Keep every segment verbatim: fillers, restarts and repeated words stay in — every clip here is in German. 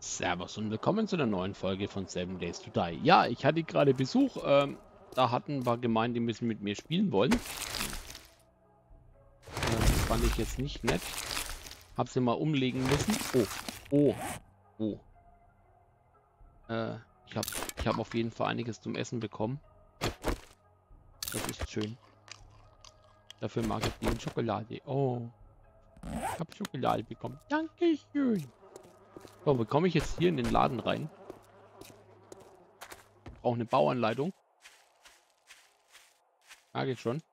Servus und willkommen zu einer neuen Folge von Seven Days to Die. Ja, ich hatte gerade Besuch. Ähm, da hatten ein paar gemeint, die müssen mit mir spielen wollen. Ähm, das fand ich jetzt nicht nett. Hab sie mal umlegen müssen. Oh, oh, oh. Äh, ich habe ich hab auf jeden Fall einiges zum Essen bekommen. Das ist schön. Dafür mag ich die Schokolade. Oh, ich habe Schokolade bekommen. Dankeschön. So, wie komme ich jetzt hier in den Laden rein? Ich brauche eine Bauanleitung. Mag ich schon.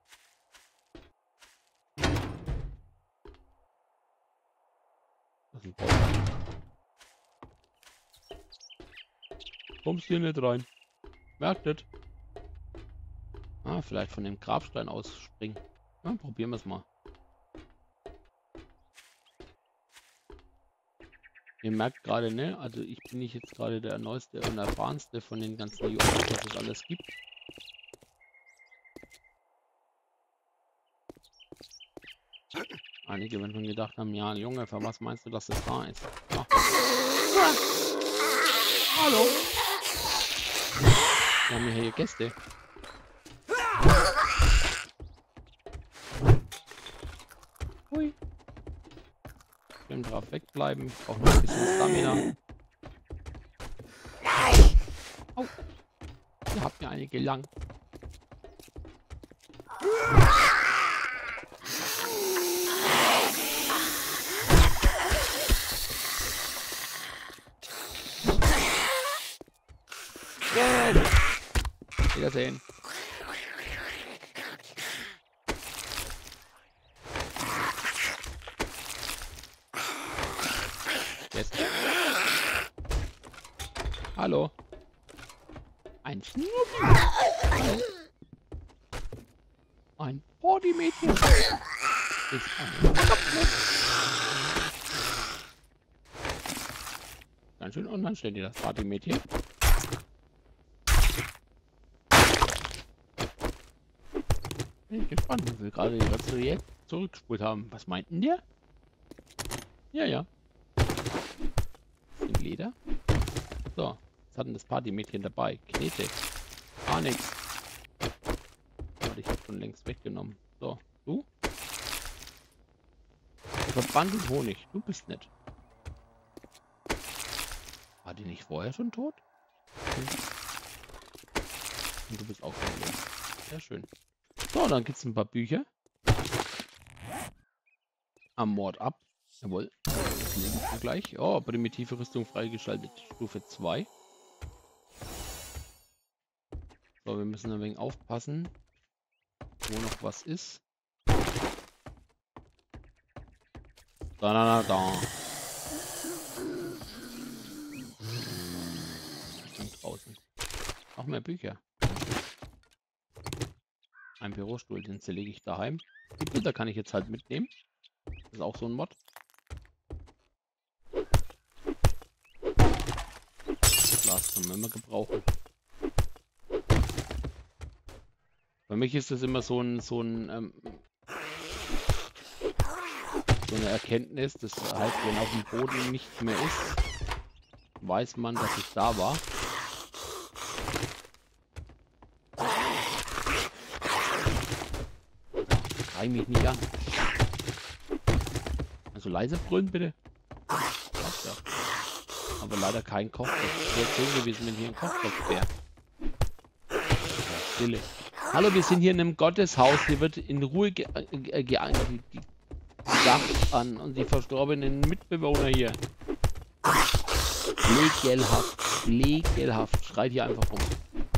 Das ist ein Bauer. Kommst hier nicht rein. Merkt das. Ah, vielleicht von dem Grabstein aus springen. Ja, probieren wir es mal. Ihr merkt gerade, ne? Also ich bin nicht jetzt gerade der neueste und erfahrenste von den ganzen Jungs, was es alles gibt. Einige werden schon gedacht haben, ja Junge, für was meinst du, dass das da ist? Ja. Hallo! Wir haben hier Gäste. Hui. Schön drauf wegbleiben. Ich brauche noch ein bisschen Stamina. Oh. Ihr habt mir eine gelangt. Wiedersehen. Yes. Hallo. Ein Schnurri. Ein Partymädchen. Ist ein Ganz schön unanständig, das Partymädchen. Bin ich gespannt, wie wir gerade das Projekt zurückgespult haben. Was meinten der? Ja, ja. In Leder. So, was hat denn das Partymädchen dabei? Knete. Gar nichts. Aber ich habe schon längst weggenommen. So, du? Verband und Honig. Du bist nett. War die nicht vorher schon tot? Hm. Und du bist auch schon tot. Sehr schön. So, dann gibt es ein paar Bücher. Am Mord ab. Jawohl. Das legen wir gleich. Oh, primitive Rüstung freigeschaltet. Stufe zwei. So, wir müssen ein wenig aufpassen, wo noch was ist. Da, da, da, da. Und draußen. Noch mehr Bücher. Ein Bürostuhl, den zerlege ich daheim. Die Bilder kann ich jetzt halt mitnehmen. Das ist auch so ein Mod. Glas können wir immer gebrauchen. Für mich ist das immer so ein, so ein, ähm, so eine Erkenntnis. Das heißt, wenn auf dem Boden nichts mehr ist, weiß man, dass ich da war. Schrei mich nicht an. Also leise brüllen bitte. Ja. Aber leider kein Kochtopf. Es wäre schön gewesen, wenn hier ein Kochtopf wäre. Ja, Stille. Hallo, wir sind hier in einem Gotteshaus. Hier wird in Ruhe ge ge ge gedacht an und die verstorbenen Mitbewohner hier. Legelhaft. Legelhaft. Schreit hier einfach rum.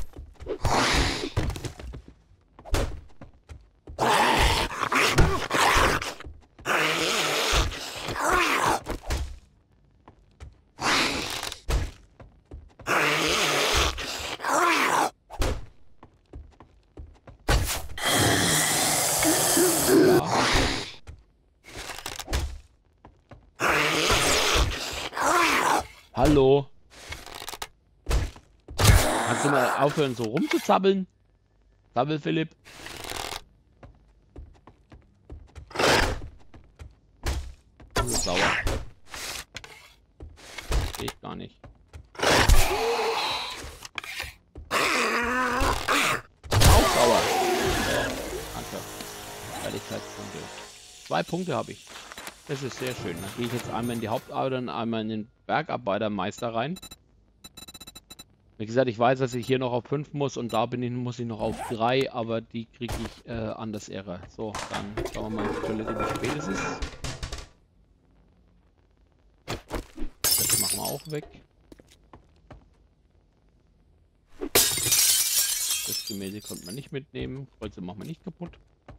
Hallo. Kannst du mal aufhören, so rumzuzappeln? Zappel, Philipp. sauer. Sehe ich gar nicht. Aufbauer. So, danke. Ehrlichkeitspunkte. Zwei Punkte habe ich. Das ist sehr schön. Dann gehe ich jetzt einmal in die Hauptarbeiter und einmal in den Bergarbeitermeister rein. Wie gesagt, ich weiß, dass ich hier noch auf fünf muss und da bin ich, muss ich noch auf drei, aber die kriege ich äh, anders Ehre. So, dann schauen wir mal in die Toilette, wie spät es ist. Das machen wir auch weg. Das Gemälde konnte man nicht mitnehmen. Kreuze machen wir nicht kaputt.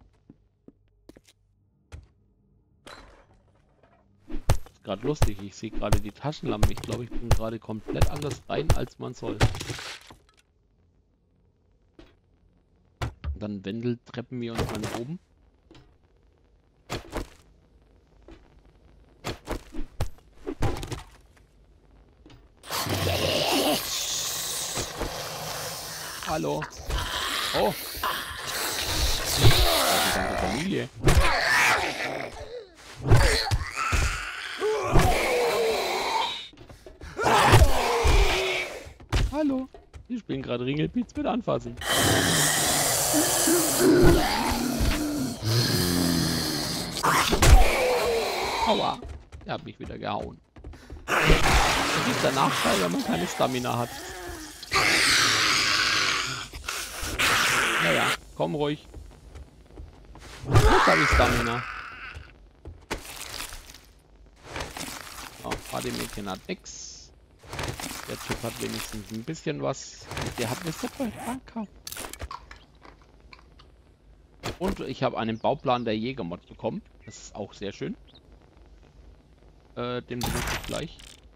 Ist gerade lustig. Ich sehe gerade die Taschenlampe. Ich glaube, ich bin gerade komplett anders rein, als man soll. Dann Wendeltreppen wir uns mal nach oben. Hallo. Oh. Das ist die ganze Familie. Hallo. Die spielen gerade Ringelpiez mit Anfassen. Aua. Der hat mich wieder gehauen. Das ist der Nachteil, wenn man keine Stamina hat. Naja, komm ruhig. Jetzt habe ich Stamina. Oh, Partymädchen hat nix. Der Typ hat wenigstens ein bisschen was. Der hat eine Suppe. Danke. Und ich habe einen Bauplan der Jägermod bekommen. Das ist auch sehr schön. Äh, den benutze ich gleich.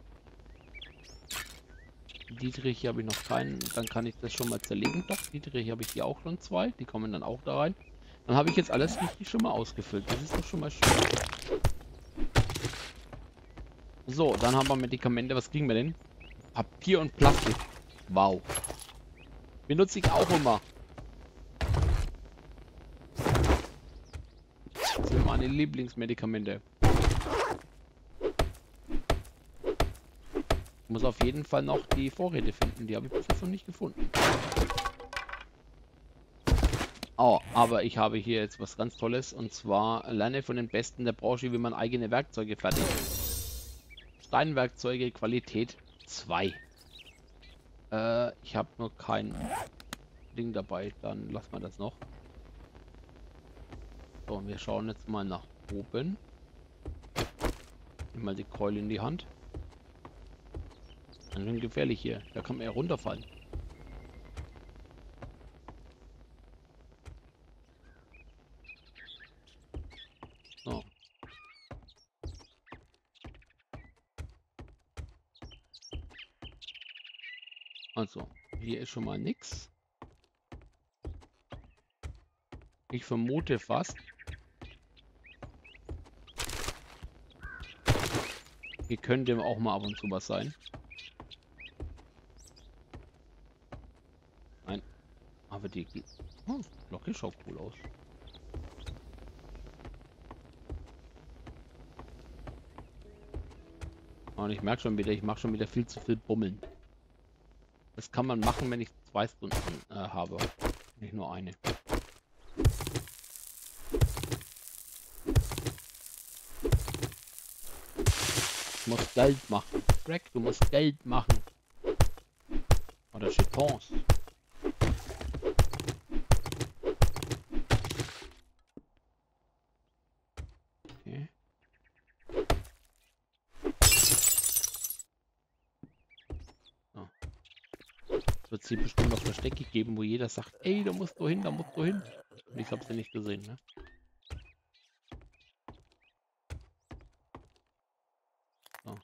Dietrich habe ich noch keinen. Dann kann ich das schon mal zerlegen. Doch, Dietrich habe ich hier auch schon zwei. Die kommen dann auch da rein. Dann habe ich jetzt alles richtig schon mal ausgefüllt. Das ist doch schon mal schön. So, dann haben wir Medikamente. Was kriegen wir denn? Papier und Plastik. Wow. Benutze ich auch immer. Das sind meine Lieblingsmedikamente. Ich muss auf jeden Fall noch die Vorräte finden. Die habe ich bis jetzt noch nicht gefunden. Oh, aber ich habe hier jetzt was ganz Tolles. Und zwar lerne von den Besten der Branche, wie man eigene Werkzeuge fertigt. Steinwerkzeuge Qualität zwei. Äh, ich habe nur kein Ding dabei. Dann lassen wir das noch. So, und wir schauen jetzt mal nach oben. Nimm mal die Keule in die Hand. Ganz schön gefährlich hier. Da kann man ja runterfallen. So. Also, hier ist schon mal nichts. Ich vermute fast. Hier könnte auch mal ab und zu was sein. Nein. Aber die oh, Glocke schaut cool aus. Und ich merke schon wieder, ich mache schon wieder viel zu viel Bummeln. Das kann man machen, wenn ich zwei Stunden äh, habe. Nicht nur eine. Du musst Geld machen. Greg, du musst Geld machen. Oder Jetons. Okay. So. Es wird hier bestimmt noch Verstecke geben, wo jeder sagt, ey, da musst du hin, da musst du hin. Und ich hab's ja nicht gesehen, ne? So.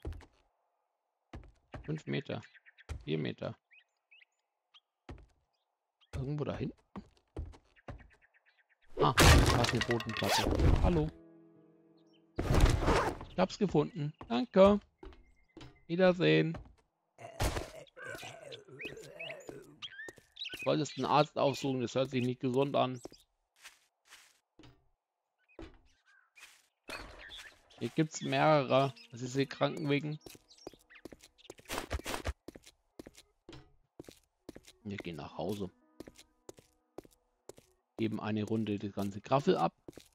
Fünf Meter. Vier Meter. Irgendwo da hinten? Ah, da ist eine Bodenplatte. Hallo. Ich hab's gefunden. Danke. Wiedersehen. Du solltest einen Arzt aufsuchen, das hört sich nicht gesund an. Hier gibt's mehrere. Das ist hier Krankenwegen. Wir gehen nach Hause. Geben eine Runde das ganze Graffel ab.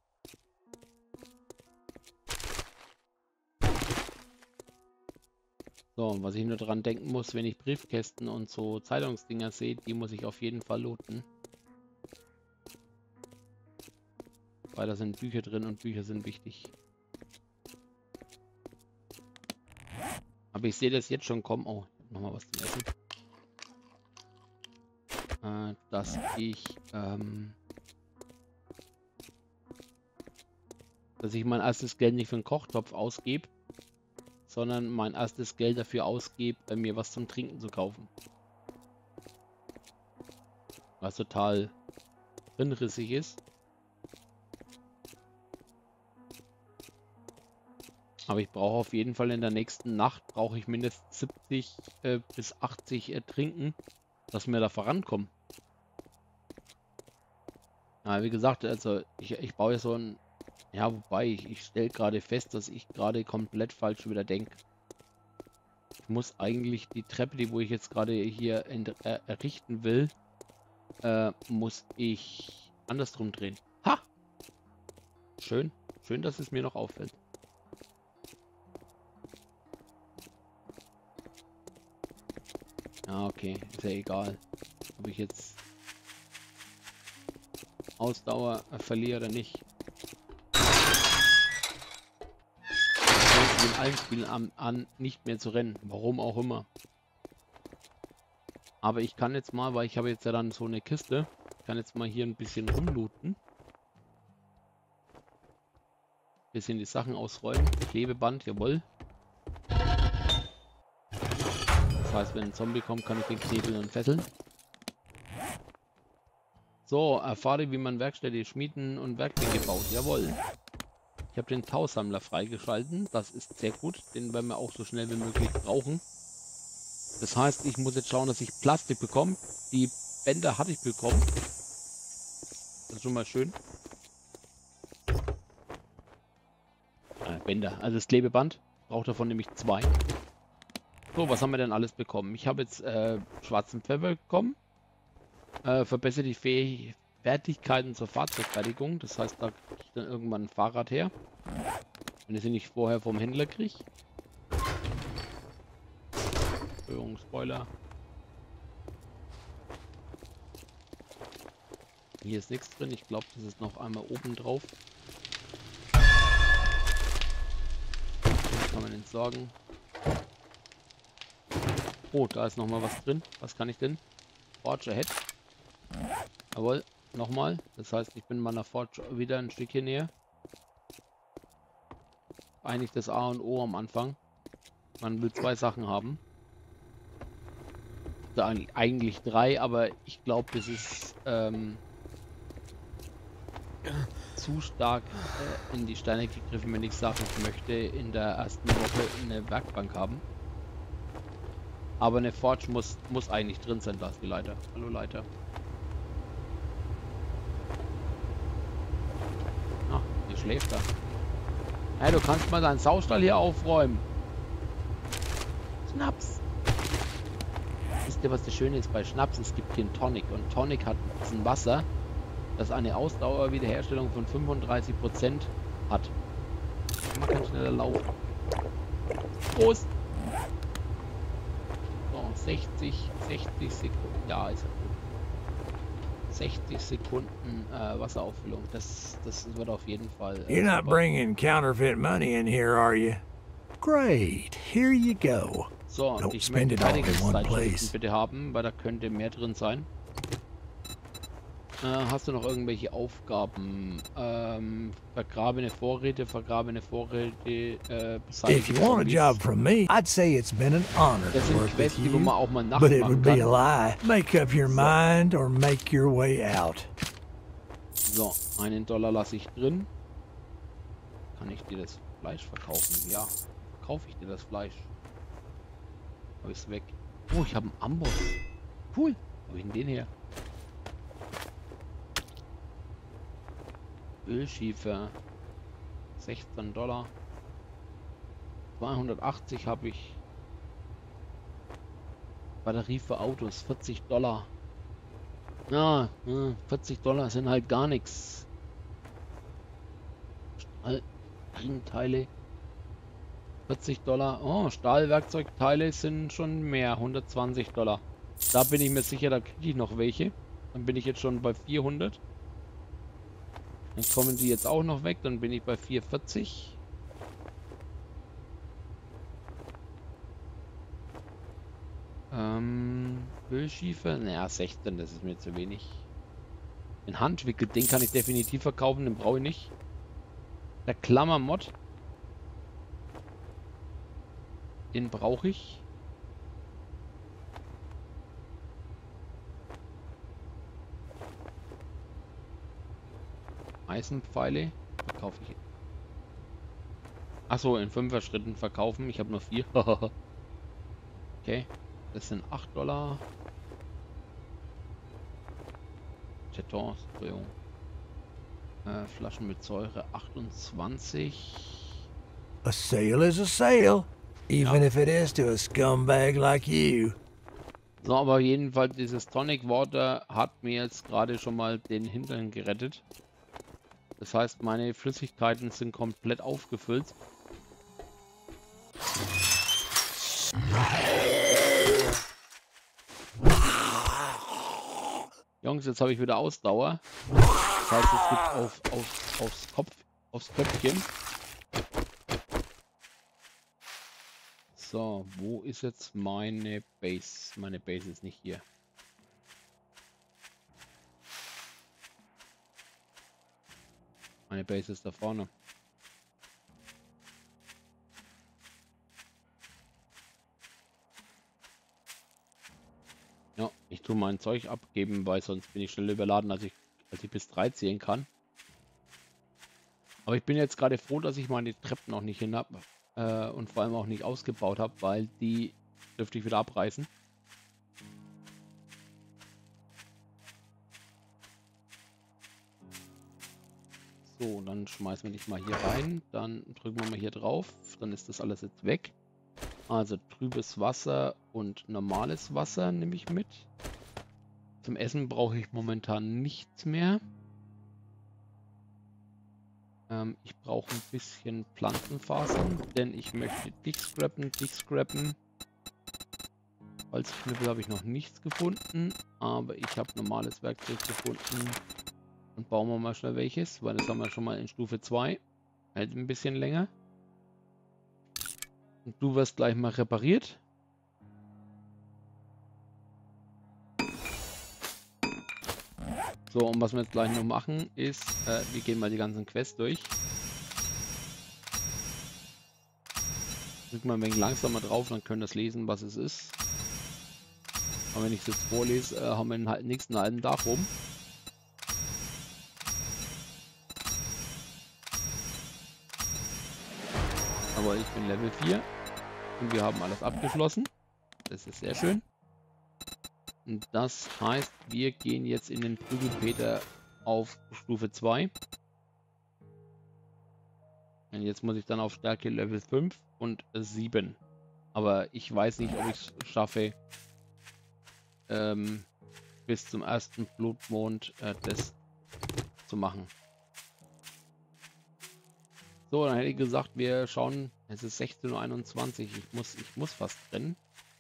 So, und was ich nur dran denken muss, wenn ich Briefkästen und so Zeitungsdinger sehe, die muss ich auf jeden Fall looten. Weil da sind Bücher drin und Bücher sind wichtig. Aber ich sehe das jetzt schon kommen. Oh, nochmal was zum Essen. Äh, dass ich, ähm, dass ich mein erstes Geld nicht für einen Kochtopf ausgebe, sondern mein erstes Geld dafür ausgebe, bei mir was zum Trinken zu kaufen. Was total hinrissig ist. Aber ich brauche auf jeden Fall in der nächsten Nacht, brauche ich mindestens siebzig äh, bis achtzig äh, Trinken, dass wir da vorankommen. Ja, wie gesagt, also ich, ich baue ja so ein... Ja, wobei, ich, ich stelle gerade fest, dass ich gerade komplett falsch wieder denke. Ich muss eigentlich die Treppe, die wo ich jetzt gerade hier in, äh, errichten will, äh, muss ich andersrum drehen. Ha! Schön. Schön, dass es mir noch auffällt. Ja, okay. Ist ja egal, ob ich jetzt Ausdauer äh, verliere oder nicht. In allen Spielen an, an nicht mehr zu rennen. Warum auch immer. Aber ich kann jetzt mal, weil ich habe jetzt ja dann so eine Kiste, ich kann jetzt mal hier ein bisschen rumlooten. Bisschen die Sachen ausräumen. Klebeband, jawohl. Das heißt, wenn ein Zombie kommt, kann ich den knebeln und fesseln. So, erfahre, wie man Werkstätte, Schmieden und Werkbänke baut. Jawohl. Ich habe den Tausammler freigeschalten. Das ist sehr gut. Den werden wir auch so schnell wie möglich brauchen. Das heißt, ich muss jetzt schauen, dass ich Plastik bekomme. Die Bänder hatte ich bekommen. Das ist schon mal schön. Äh, Bänder, also das Klebeband. Braucht davon nämlich zwei. So, was haben wir denn alles bekommen? Ich habe jetzt äh, schwarzen Pfeffer bekommen. Äh, verbessert die Fäh Fertigkeiten zur Fahrzeugfertigung. Das heißt, da kriege ich dann irgendwann ein Fahrrad her. Wenn ich sie nicht vorher vom Händler kriege. Entschuldigung, Spoiler. Hier ist nichts drin. Ich glaube, das ist noch einmal oben drauf. Das kann man entsorgen. Oh, da ist noch mal was drin. Was kann ich denn? Forge Ahead. Jawohl, nochmal. Das heißt, ich bin meiner Forge wieder ein Stückchen näher. Eigentlich das A und O am Anfang. Man will zwei Sachen haben. Also eigentlich drei, aber ich glaube, das ist ähm, zu stark äh, in die Steine gegriffen, wenn ich sage, ich möchte in der ersten Woche eine Werkbank haben. Aber eine Forge muss, muss eigentlich drin sein, da ist die Leiter. Hallo Leiter. Ah, die schläft da. Hey, du kannst mal deinen Saustall hier aufräumen. Schnaps. Wisst ihr, was das Schöne ist bei Schnaps? Es gibt hier einen Tonic. Und Tonic hat ein Wasser, das eine Ausdauerwiederherstellung von fünfunddreißig Prozent hat. Man kann schneller laufen. Prost! So, sechzig, sechzig Sekunden. Ja, ist ja gut. sechzig Sekunden äh, Wasserauffüllung. Das, das wird auf jeden Fall. Äh, You're not super. bringing counterfeit money in here, are you? Great. Here you go. So, und Don't ich spend möchte it all keine in one Zeitschriften place. bitte haben, weil da könnte mehr drin sein. Äh, hast du noch irgendwelche Aufgaben? Ähm, vergrabene Vorräte, vergrabene Vorräte, äh, If you want a job from me, I'd say it's been an honor Das to sind work with Quests, die wo you, man auch mal nachts but it machen would be a kann. lie. Make up your So. mind or make your way out. So, einen Dollar lasse ich drin. Kann ich dir das Fleisch verkaufen? Ja, verkaufe ich dir das Fleisch. Habe ich es weg. Oh, ich habe einen Amboss. Cool. Wo habe ich denn den her? Ölschiefer. sechzehn Dollar. zweihundertachtzig habe ich. Batterie für Autos. vierzig Dollar. Ja, ja, vierzig Dollar sind halt gar nichts. Stahlteile. vierzig Dollar. Oh, Stahlwerkzeugteile sind schon mehr. hundertzwanzig Dollar. Da bin ich mir sicher, da kriege ich noch welche. Dann bin ich jetzt schon bei vierhundert. Dann kommen die jetzt auch noch weg. Dann bin ich bei vierhundertvierzig. Ähm, Ölschiefer. Naja, sechzehn, das ist mir zu wenig. Den Handwickel, den kann ich definitiv verkaufen, den brauche ich nicht. Der Klammermod. Den brauche ich. Eisenpfeile verkaufe ich. Achso, in fünfer Schritten verkaufen. Ich habe nur vier. Okay, das sind acht Dollar. Jetons, Entschuldigung. Äh, Flaschen mit Säure achtundzwanzig. A sale is a sale, even Ja. if it is to a scumbag like you. So, aber jedenfalls dieses Tonic Water hat mir jetzt gerade schon mal den Hintern gerettet. Das heißt, meine Flüssigkeiten sind komplett aufgefüllt. Jungs, jetzt habe ich wieder Ausdauer. Das heißt, es gibt auf, auf, aufs Kopf, aufs Köpfchen. So, wo ist jetzt meine Base? Meine Base ist nicht hier. Meine Base ist da vorne. Ja, ich tue mein Zeug abgeben, weil sonst bin ich schneller überladen, als ich, als ich bis drei zählen kann. Aber ich bin jetzt gerade froh, dass ich meine Treppen noch nicht hin habe äh, und vor allem auch nicht ausgebaut habe, weil die dürfte ich wieder abreißen. So, dann schmeißen wir dich mal hier rein, dann drücken wir mal hier drauf, dann ist das alles jetzt weg. Also trübes Wasser und normales Wasser nehme ich mit. Zum Essen brauche ich momentan nichts mehr. Ähm, ich brauche ein bisschen Pflanzenfasern, denn ich möchte dick scrappen, dick scrappen. Holzknüppel habe ich noch nichts gefunden, aber ich habe normales Werkzeug gefunden. Und bauen wir mal schnell welches, weil das haben wir schon mal in Stufe zwei. Hält ein bisschen länger. Und du wirst gleich mal repariert. So, und was wir jetzt gleich noch machen, ist, äh, wir gehen mal die ganzen Quests durch. Drücken wir ein wenig langsamer drauf, dann können wir das lesen, was es ist. Aber wenn ich es jetzt vorlese, äh, haben wir den nächsten halben Tag rum. Aber ich bin Level vier und wir haben alles abgeschlossen. Das ist sehr schön. Und das heißt, wir gehen jetzt in den Prügelpeter auf Stufe zwei. Und jetzt muss ich dann auf Stärke Level fünf und sieben. Aber ich weiß nicht, ob ich es schaffe, ähm, bis zum ersten Blutmond äh, das zu machen. So, dann hätte ich gesagt, wir schauen, es ist sechzehn Uhr einundzwanzig. Ich muss, ich muss fast rennen.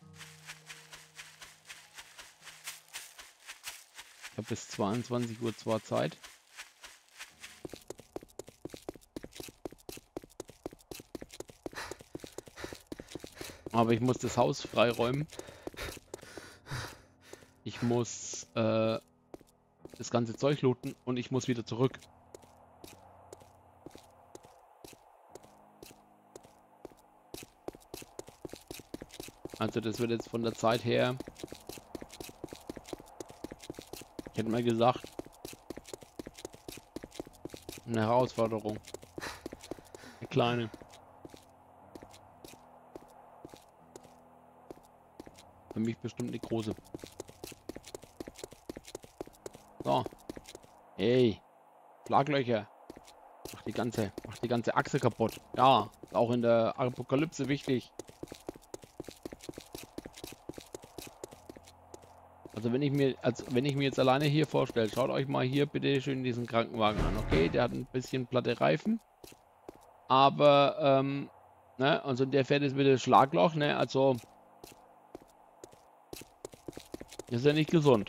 Ich habe bis zweiundzwanzig Uhr zwar Zeit. Aber ich muss das Haus freiräumen. Ich muss äh, das ganze Zeug looten und ich muss wieder zurück. Also das wird jetzt von der Zeit her, ich hätte mal gesagt, eine Herausforderung. Eine kleine. Für mich bestimmt eine große. So. Hey. Schlaglöcher. Mach die ganze, mach die ganze Achse kaputt. Ja, ist auch in der Apokalypse wichtig. Also wenn ich mir, als wenn ich mir jetzt alleine hier vorstelle, schaut euch mal hier bitte schön diesen Krankenwagen an, okay? Der hat ein bisschen platte Reifen, aber ähm, ne, also der fährt jetzt mit dem Schlagloch, ne? Also ist ja nicht gesund.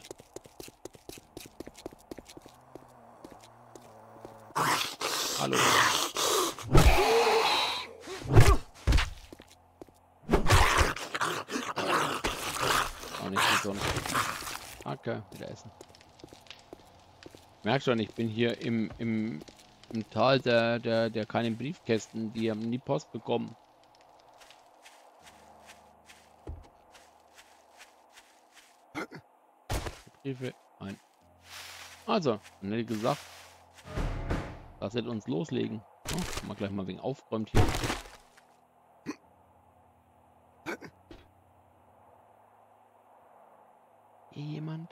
Hallo. Auch nicht gesund. Okay, wieder essen. Merk schon, ich bin hier im, im, im Tal der, der, der keinen Briefkästen, die haben nie Post bekommen. Briefe ein. Also, schnell gesagt, lasst uns loslegen. Oh, mal gleich mal wegen aufgeräumt hier. Hier jemand?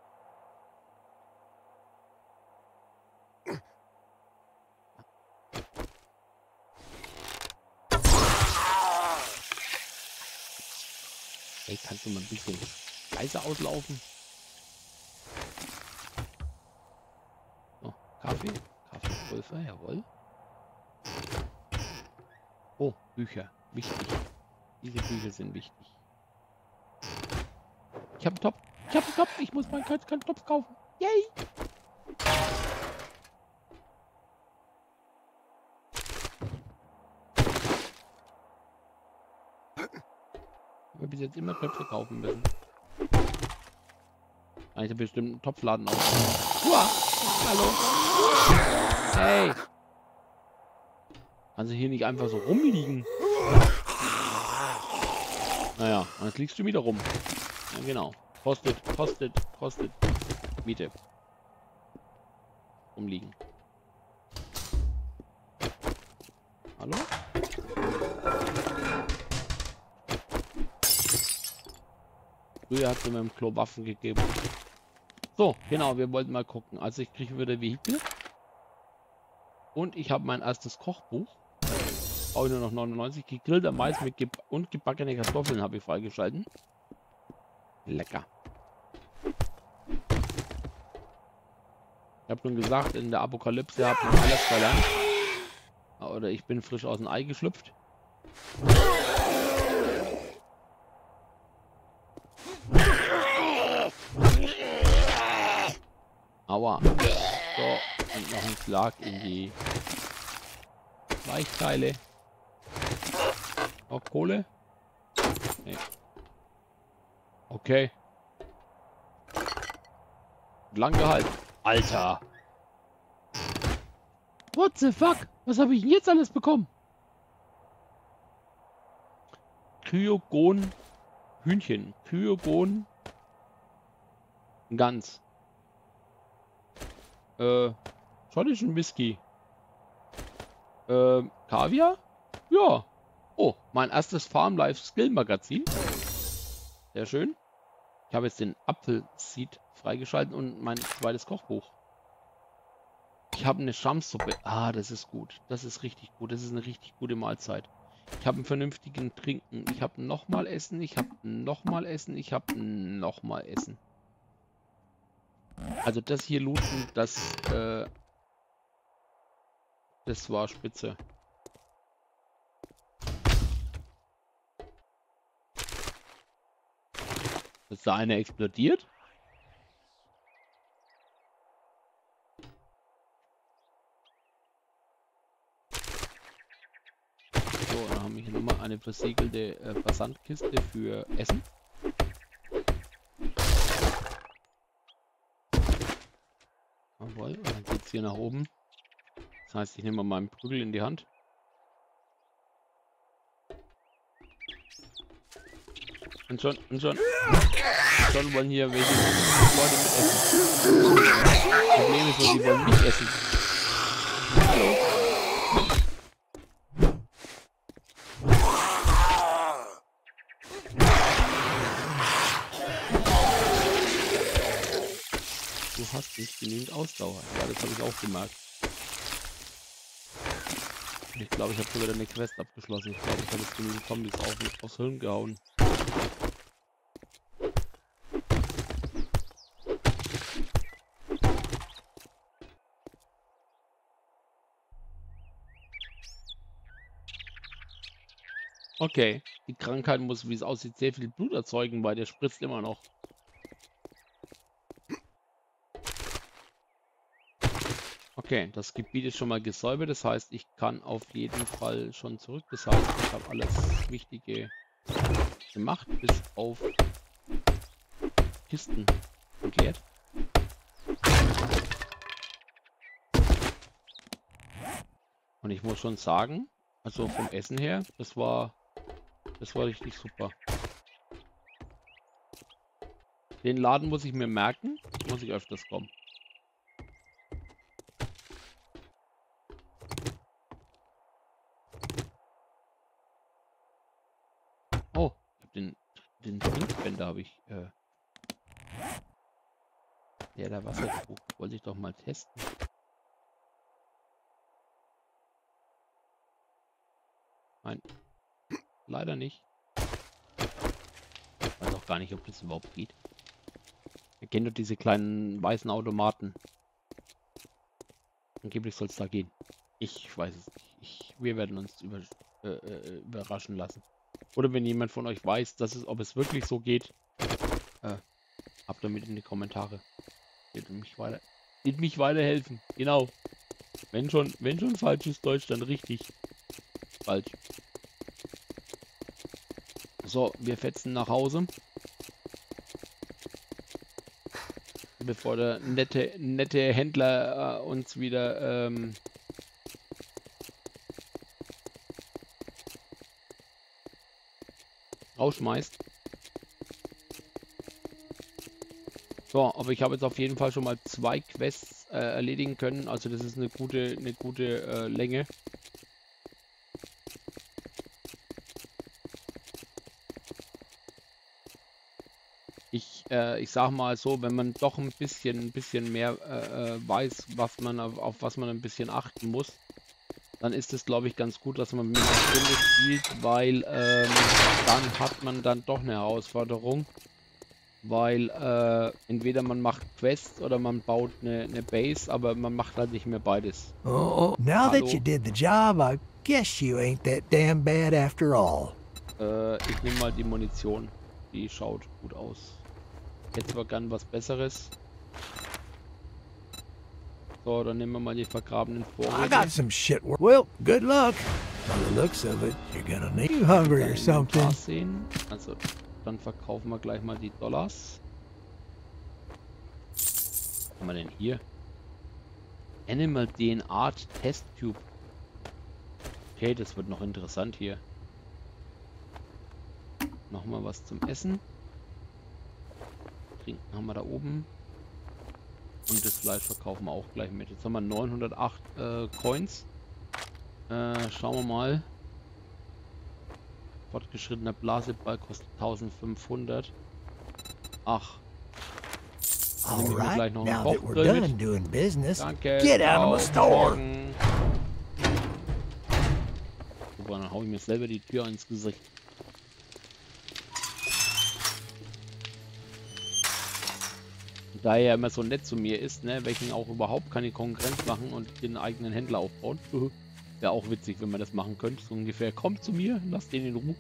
Hey, kannst du mal ein bisschen leiser auslaufen? So, Kaffee. Kaffeepulver, jawohl. Oh, Bücher. Wichtig. Diese Bücher sind wichtig. Ich habe einen Topf. Ich habe einen Topf. Ich muss meinen keinen Topf kaufen. Yay! Ich habe bis jetzt immer Töpfe kaufen müssen. Ich habe bestimmt einen Topfladen auf. Uah, hallo. Hey. Kannst du hier nicht einfach so rumliegen? Naja, jetzt liegst du wieder rum. Ja, genau. Kostet, kostet, kostet. Miete. Rumliegen. Hallo? Früher hat es in meinem Klo Waffen gegeben. So, genau, wir wollten mal gucken. Also ich kriege wieder Vehikel. Und ich habe mein erstes Kochbuch. Brauche ich nur noch neunundneunzig. Gegrillter Mais mit ge und gebackene Kartoffeln habe ich freigeschalten. Lecker. Ich habe schon gesagt, in der Apokalypse hat man alles verlernt. Oder ich bin frisch aus dem Ei geschlüpft. Aua. So, und noch ein Schlag in die Weichteile. Auch Kohle? Nee. Okay. Lang gehalten. Alter. What the fuck? Was habe ich denn jetzt alles bekommen? Kryogon Hühnchen. Kryogon Gans. Äh, schottischen Whisky. Äh, Kaviar? Ja. Oh, mein erstes Farm Life Skill Magazin. Sehr schön. Ich habe jetzt den Apfelseed freigeschalten und mein zweites Kochbuch. Ich habe eine Schamsuppe. Ah, das ist gut. Das ist richtig gut. Das ist eine richtig gute Mahlzeit. Ich habe einen vernünftigen Trinken. Ich habe nochmal Essen. Ich habe nochmal Essen. Ich habe nochmal Essen. Also das hier looten, das, äh, das war spitze. Ist da einer explodiert? So, dann haben wir hier nochmal eine versiegelte äh, Versandkiste für Essen. Jawohl, und dann geht es hier nach oben. Das heißt, ich nehme mal meinen Prügel in die Hand. Und schon, und schon, schon wollen hier welche Leute mit essen. Das Problem ist nur, die wollen mich essen. Hallo. Du hast nicht genügend Ausdauer. Ja, das habe ich auch gemerkt. Ich glaube, ich habe sogar eine Quest abgeschlossen. Ich glaube, ich habe jetzt genügend Zombies auf, aufs Hirn gehauen. Okay, die Krankheit muss, wie es aussieht, sehr viel Blut erzeugen, weil der spritzt immer noch. Okay, das Gebiet ist schon mal gesäubert, das heißt, ich kann auf jeden Fall schon zurück. Das heißt, ich habe alles Wichtige gemacht, bis auf Kisten entleert. Und ich muss schon sagen, also vom Essen her, das war, das war richtig super. Den Laden muss ich mir merken, muss ich öfters kommen. Oh, ich hab den, den Trinkspender habe ich, äh, ja, der Wasserkrug, wollte ich doch mal testen. Nein, leider nicht. Ich weiß auch gar nicht, ob das überhaupt geht. Ihr kennt doch diese kleinen weißen Automaten. Angeblich soll es da gehen. Ich weiß es nicht. Ich, wir werden uns über, äh, äh, überraschen lassen. Oder wenn jemand von euch weiß, dass es, ob es wirklich so geht, äh, habt damit in die Kommentare. Wird mich weiter, wird mich weiterhelfen. Genau. Wenn schon, wenn schon falsches Deutsch, dann richtig. Falsch. So, wir fetzen nach Hause. Bevor der nette, nette Händler äh, uns wieder ähm, rausschmeißt. So, aber ich habe jetzt auf jeden Fall schon mal zwei Quests äh, erledigen können. Also das ist eine gute, eine gute äh, Länge. Ich, äh, ich sag mal so, wenn man doch ein bisschen, ein bisschen mehr äh, weiß, was man auf, auf was man ein bisschen achten muss, dann ist es, glaube ich, ganz gut, dass man mit einer Stunde spielt, weil ähm, dann hat man dann doch eine Herausforderung, weil äh, entweder man macht Quests oder man baut eine, eine Base, aber man macht halt nicht mehr beides. Oh, now Hallo. that you did the job, I guess you ain't that damn bad after all. Äh, ich nehme mal die Munition, die schaut gut aus. Jetzt war gern was Besseres. So, dann nehmen wir mal die vergrabenen I Vorräte. got some shit. wor- Well, good luck. By the looks of it, you're gonna need you hungry or something. Sehen. Also, dann verkaufen wir gleich mal die Dollars. Was haben wir denn hier? Animal D N A Test Tube. Okay, das wird noch interessant hier. Nochmal was zum Essen. Trinken haben wir da oben. Und das Fleisch verkaufen wir auch gleich mit. Jetzt haben wir neunhundertacht äh, Coins. Äh, schauen wir mal. Fortgeschrittener Blaseball kostet eintausendfünfhundert. Ach. Dann All nehmen wir right, gleich noch einen now that we're Kochgrill done mit. doing business, Danke. get out of my Ciao, store. morgen. Super, dann hau ich mir selber die Tür ins Gesicht. Da er ja immer so nett zu mir ist, ne, welchen auch überhaupt keine Konkurrenz machen und den eigenen Händler aufbauen. Wäre auch witzig, wenn man das machen könnte. So ungefähr, kommt zu mir, lasst den in Ruhe.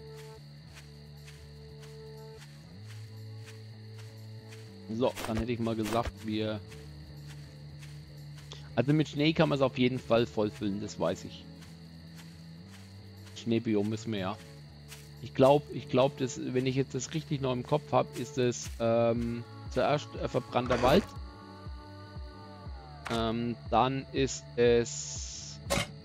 So, dann hätte ich mal gesagt, wir... Also mit Schnee kann man es auf jeden Fall vollfüllen, das weiß ich. Schneebiom müssen wir ja. Ich glaube, ich glaube, dass wenn ich jetzt das richtig noch im Kopf habe, ist es ähm, zuerst äh, verbrannter Wald. Ähm, dann ist es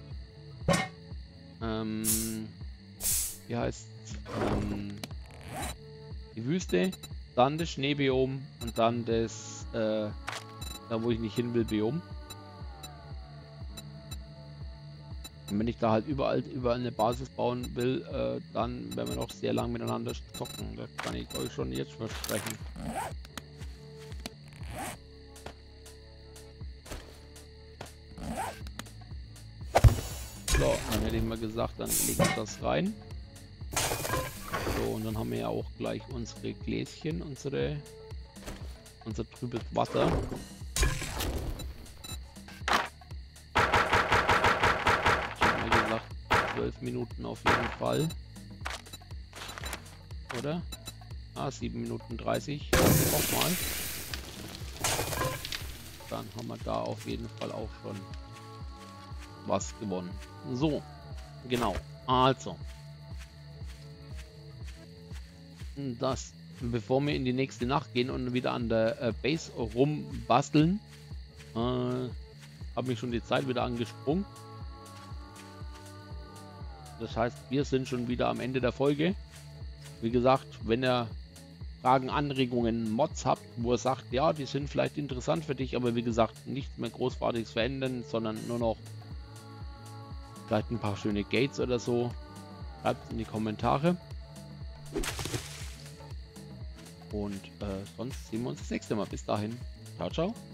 ähm, wie heißt ähm, die Wüste, dann das Schneebiom und dann das äh, da wo ich nicht hin will, Biom. Und wenn ich da halt überall überall eine Basis bauen will, äh, dann werden wir noch sehr lang miteinander zocken. Das kann ich euch schon jetzt versprechen. So, dann hätte ich mal gesagt, dann lege ich das rein. So, und dann haben wir ja auch gleich unsere Gläschen, unsere unser trübes Wasser. zwölf Minuten auf jeden Fall. oder? Ah, sieben Minuten dreißig. Nochmal. Dann haben wir da auf jeden Fall auch schon was gewonnen. So, genau. Also, das, bevor wir in die nächste Nacht gehen und wieder an der äh, Base rumbasteln, äh, habe mich schon die Zeit wieder angesprungen. Das heißt, wir sind schon wieder am Ende der Folge. Wie gesagt, wenn ihr Fragen, Anregungen, Mods habt, wo ihr sagt, ja, die sind vielleicht interessant für dich, aber wie gesagt, nichts mehr großartiges verändern, sondern nur noch vielleicht ein paar schöne Gates oder so, schreibt es in die Kommentare. Und äh, sonst sehen wir uns das nächste Mal. Bis dahin. Ciao, ciao.